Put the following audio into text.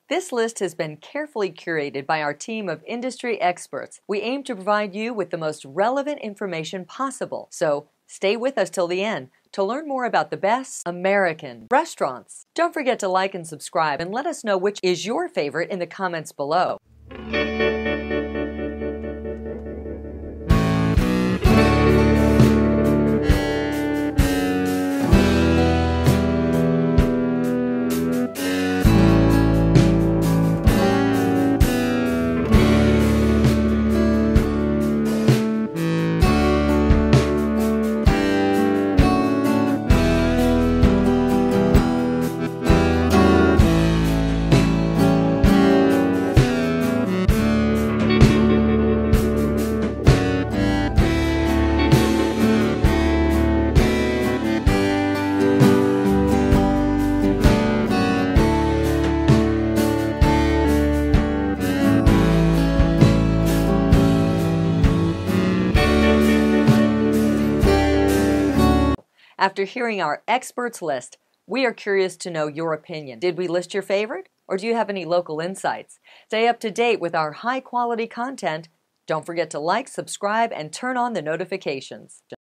This list has been carefully curated by our team of industry experts. We aim to provide you with the most relevant information possible. So stay with us till the end to learn more about the best American restaurants. Don't forget to like and subscribe and let us know which is your favorite in the comments below. After hearing our experts list, we are curious to know your opinion. Did we list your favorite, or do you have any local insights? Stay up to date with our high-quality content. Don't forget to like, subscribe, and turn on the notifications.